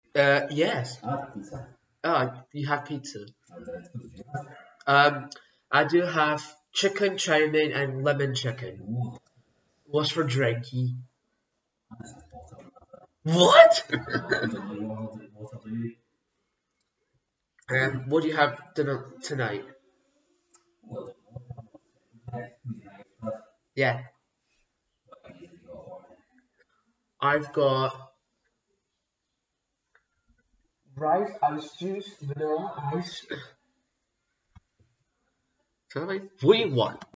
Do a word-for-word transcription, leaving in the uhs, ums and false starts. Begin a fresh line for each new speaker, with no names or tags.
Uh, yes.
Ah, pizza.
Oh, you have pizza.
Uh, that's good. Yeah.
Um, I do have chicken chow mein and lemon chicken.
Ooh,
What's for drinky?
that's a bottom.
What?
Uh, we don't really want to water, do we?
Um, what do you have dinner tonight?
Well, heck, we can have stuff.
Yeah,
What have you got for me?
I've got rice, ice juice, vanilla ice. Tell me, what do you want?